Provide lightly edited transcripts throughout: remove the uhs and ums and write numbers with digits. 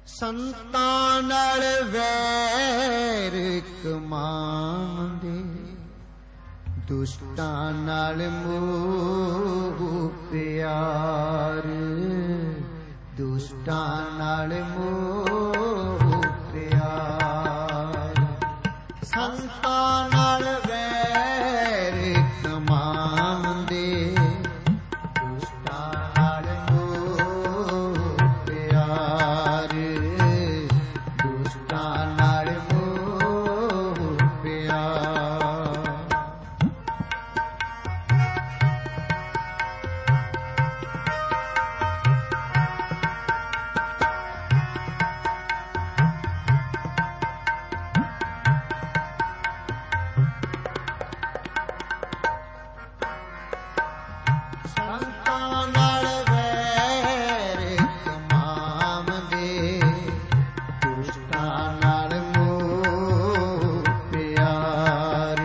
ਸੰਤਾਂ ਨਾਲ ਵੈਰ ਕਮਾਉਂਦੇ, ਦੁਸ਼ਟਾਂ ਨਾਲ ਮੋਹ ਪਿਆਰ, ਦੁਸ਼ਟਾਂ ਨਾਲ ਮੋਹ ਪਿਆਰ। ਸੰਤਾਂ ਨਾਲ ਵੈਰ ਕਮਾਉਂਦੇ, ਦੁਸ਼ਟਾਂ ਨਾਲ ਮੋਹ ਪਿਆਰ, ਦੁਸ਼ਟਾਂ ਨਾਲ ਮੋਹ ਪਿਆਰ। ਸੰਤਾਂ ਨਾਲ ਵੈਰ ਕਮਾਉਂਦੇ, ਦੁਸ਼ਟਾਂ ਨਾਲ ਮੋਹ ਪਿਆਰ,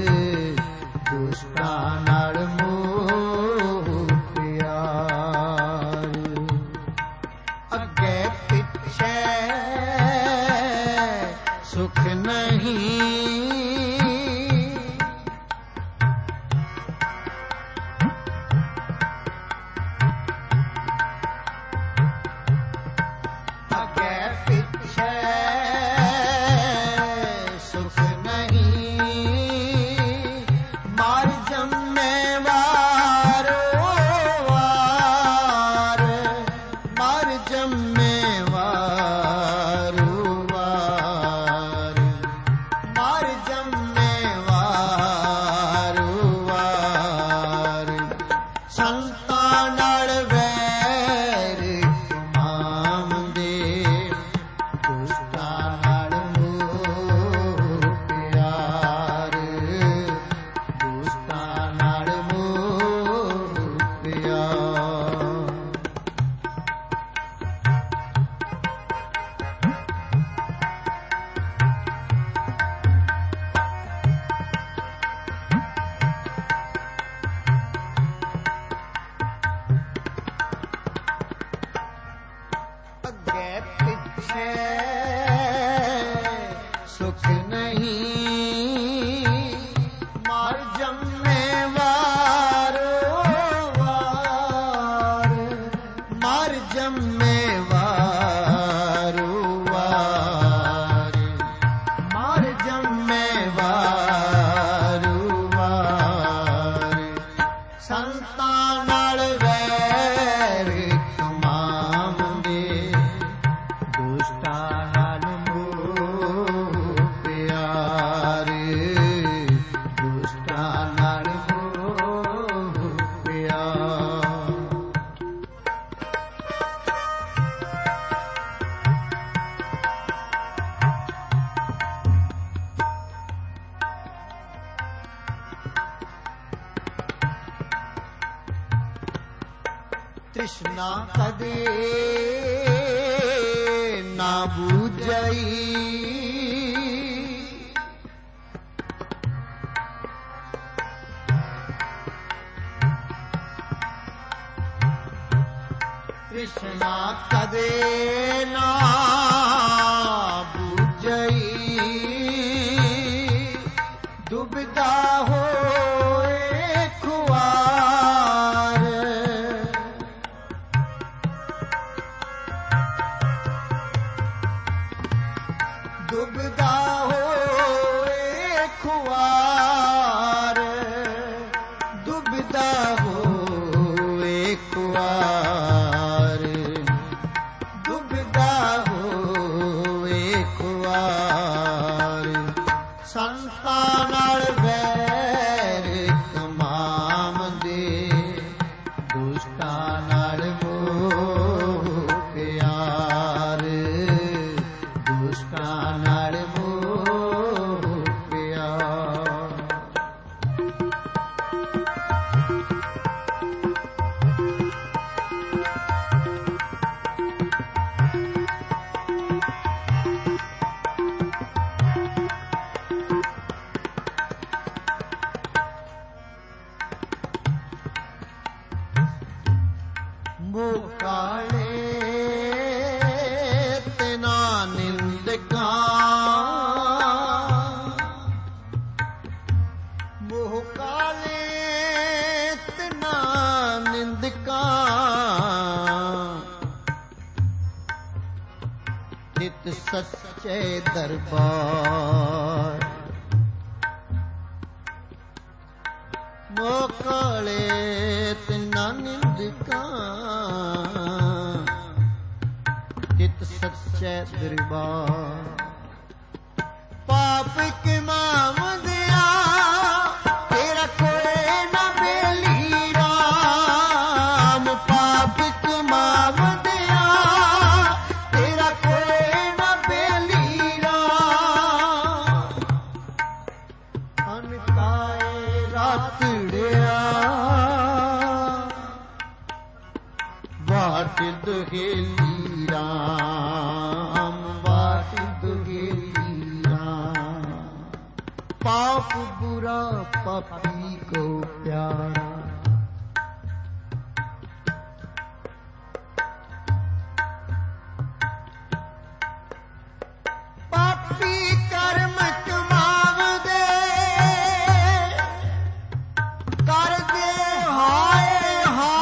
ਦੁਸ਼ਟਾਂ ਨਾਲ ਮੋਹ ਪਿਆਰ। ਅੱਗੇ ਪਿੱਛੇ ਸੁਖ ਨਹੀਂ, ਸੁਖ ਨਹੀਂ। ਮਰ ਜੰਮੇ ਵਾਰੋ ਵਾਰ, ਮਰ ਜੰਮੇ ਵਾਰੋ ਵਾਰ, ਮਰ ਜੰਮੇ ਵਾਰੋ ਵਾਰ। ਸੰਤਾਂ ਨਾਲ ਵੈਰ ਕਮਾਉਂਦੇ, ਦੁਸ਼ਟਾਂ ਨਾਲ ਮੋਹ ਪਿਆਰ, ਦੁਸ਼ਟਾਂ ਨਾਲ ਮੋਹ ਪਿਆਰ। ਅੱਗੇ ਪਿੱਛੇ ਸੁਖ ਨਹੀਂ, ਮਰ ਜੰਮੇ ਵਾਰੋ ਵਾਰ, ਮਰ ਜੰਮੇ ਵਾਰੋ ਵਾਰ, ਮਰ ਜੰਮੇ ਵਾਰੋ ਵਾਰ। ਸੰਤਾਂ ਨਾਲ ਵੈਰ ਕਮਾਉਂਦੇ, ਦੁਸ਼ਟਾਂ ਨਾਲ ਮੋਹ ਪਿਆਰ, ਦੁਸ਼ਟਾਂ ਨਾਲ ਮੋਹ ਪਿਆਰ। ਤ੍ਰਿਸ਼ਨਾ ਕਦੇ ਨਾ ਬੁਝਈ, ਤ੍ਰਿਸ਼ਨਾ ਕਦੇ ਨਾ ਬੁਝਈ। ਦੁਬਿਧਾ ਹੋਏ ਖੁਆਰ, ਦੁਬਿਧਾ ਹੋਏ ਖੁਆਰ, ਦੁਬਿਧਾ ਹੋਏ ਖੁਆਰ, ਦੁਬਿਧਾ ਹੋਏ ਖੁਆਰ। ਸੰਤਾਂ ਨਾਲ ਵੈਰ ਕਮਾਉਂਦੇ, ਦੁਸ਼ਟਾਂ ਨਾਲ ਮੋਹ ਪਿਆਰ, ਦੁਸ਼ਟਾਂ ਨਾਲ ਮੋਹ ਤਿਤ ਸੱਚੇ ਦਰਬਾਰ ਮੋਕਲੇ ਤਿਨਾ ਨਿੰਦਕਾਂ ਤਿਤ ਸੱਚੇ ਦਰਬਾਰ ਪਾਪ ਕਮਾਵਦਿਆ ਤੇਰਾ ਕੋਈ ਨਾ ਬੇਲੀ ਰਾਮ ਪਾਪ ਕਮਾਵਦਿਆ ਤੇਰਾ ਕੋਈ ਨਾ ਬੇਲੀ ਰਾਮ ਅਨਕਾਏ ਰਾਤੜਿਆ ਵਾਟ ਦੁਹੇਲੀ ਰਾਮ ਵਾਟ ਦੁਹੇਲੀ पाप बुरा पापी को प्यारा पापी कर्म कमावदे कर दे हाय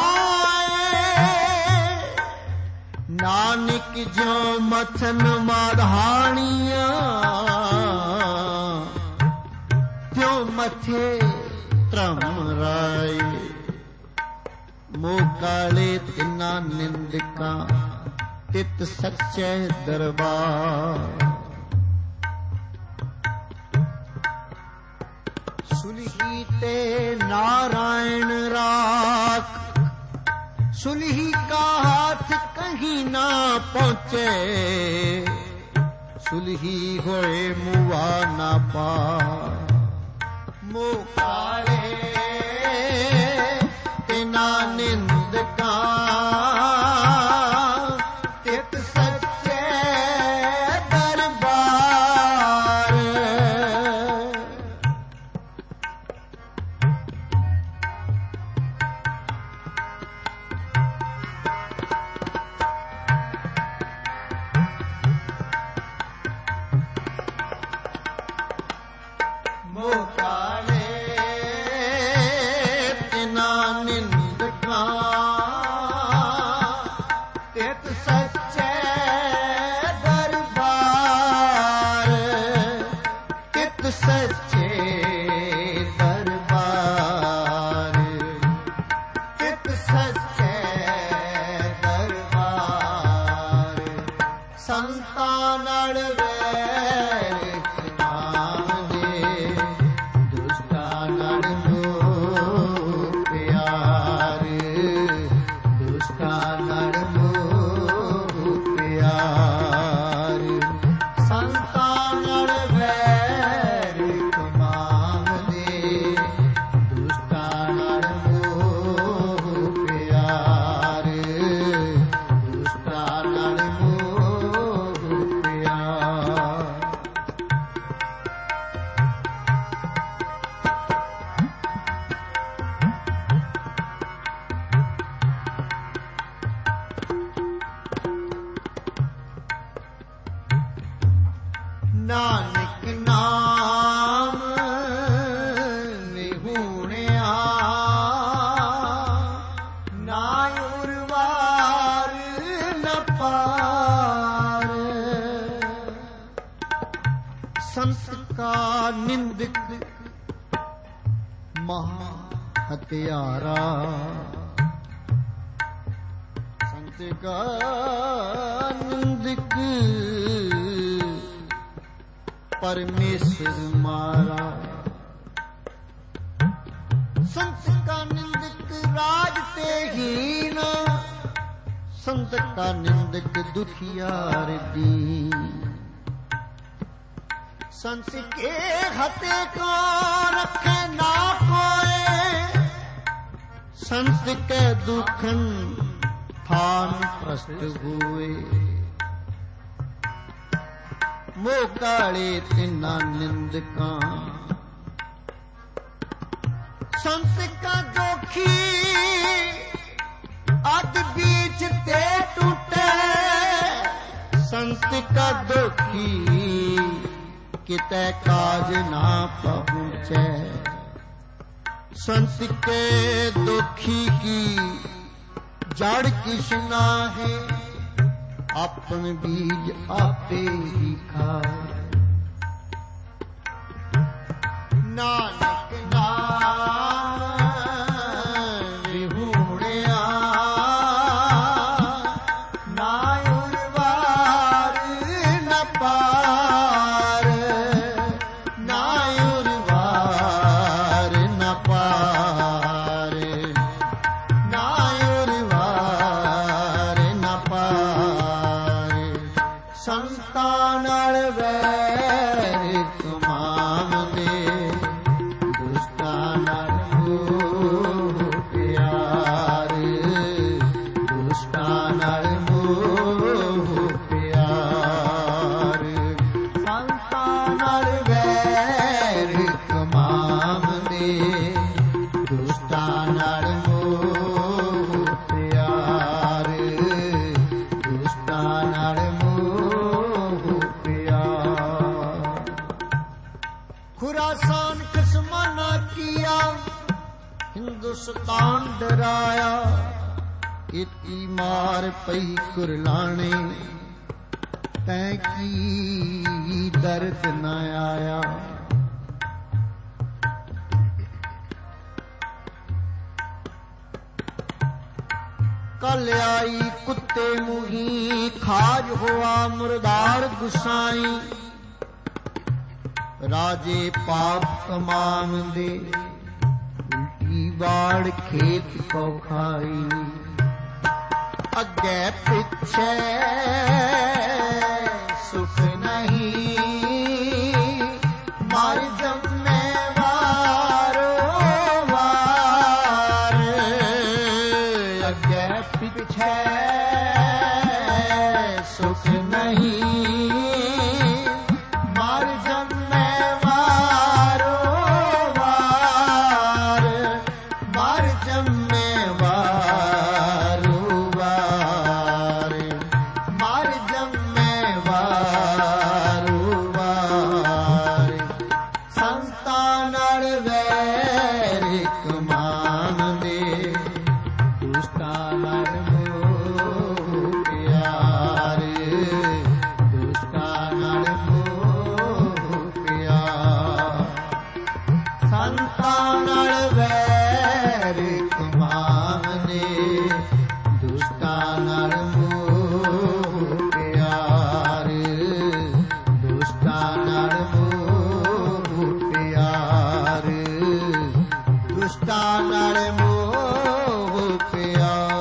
हाय नानक जो मथन माधानिया मथे त्रम राय मोकाले तिना निंदका तित सच्चे दरबार सुलही ते नारायण राख सुलही का हाथ कहीं ना पहुंचे सुलही होए मुआ ना पा मोकाले तिना निंदका तित सच्चे दरबार मोकाले तित सच्चे दरबार तित सच्चे दरबार तित सच्चे दरबार संतां नाल वैर कमावदे दुष्टां नाल मोह प्यार दुष्टां नाल मोह प्यार संतां नाल वैर कमावदे दुष्टां नाल मोह प्यार दुष्टां नाल मोह प्यार नानक नाम निहुणिया ना उर्वार न पार संत का निंदक महा हत्यारा संत का निंदक परमेश्वर मारा संत का निंदक राज ते हीन संत का निंदक दुखियार दी संत के हते को रखे ना कोई संत के दुखन थान प्रस्त हुए मोकाले तिना निंदका संत का दोखी अद बीच ते टूटे संत का दोखी किते काज ना पहुंचे संत के दुखी की जड़ किसना है ਆਪਨ ਬੀਜ ਆਪੇ ਹੀ ਖਾਏ। ਨਾਨਕ ਨਾਮ ਵਿਹੂੜਿਆ ਨਾ ਉਰਵਾਰ ਨ ਪਾਰ, ਨਾ ਉਰਵਾਰ ਨ ਪਾਰ, ਨਾ ਉਰਵਾਰ ਨ ਪਾਰ। ਸੰਤਾਂ ਨਾਲ ਵੈਰ ਕਮਾਵਦੇ, ਦੁਸ਼ਟਾਂ ਨਾਲ ਮੋਹ ਪਿਆਰ, ਦੁਸ਼ਟਾਂ ਨਾਲ ਮੋਹ ਪਿਆਰ। ਸੰਤਾਂ ਨਾਲ ਵੈਰ ਕਮਾਵਦੇ, ਦੁਸ਼ਟਾਂ ਨਾਲ ਮੋਹ ਪਿਆਰ, ਦੁਸ਼ਟਾਂ ਨਾਲ ਮੋਹ ਪਿਆਰ। ਖੁਰਾਸਾਨ ਖਸਮਾਨਾ ਕੀਆ, ਹਿੰਦੁਸਤਾਨ ਡਰਾਇਆ। ਇਤੀ ਮਾਰ ਪਈ ਕੁਰਲਾਣੇ, ਤੈਂ ਕੀ ਦਰਦ ਨ ਆਇਆ। कल आई कुत्ते मुही, खाज हुआ मुर्दार गुसाई। राजे पाप कमावंदे, उल्टी बाड़ खेत को खाई। अगे पिछे सुख नहीं, मार जम्मे वारो वार। अगे पिछे सुख नहीं, मार जम्मे वारो वार, मार जम्मे वारो वार, मार जम्मे वारो वार। संतां नाल वैर कमावंदे, दुष्टां नाल मोह प्यार, दुष्टां नाल मोह प्यार। संतां नाल वैर कमावंदे, दुष्टां नाल मोह प्यार, दुष्टां नाल मोह प्यार, दुष्टां नाल मोह प्यार।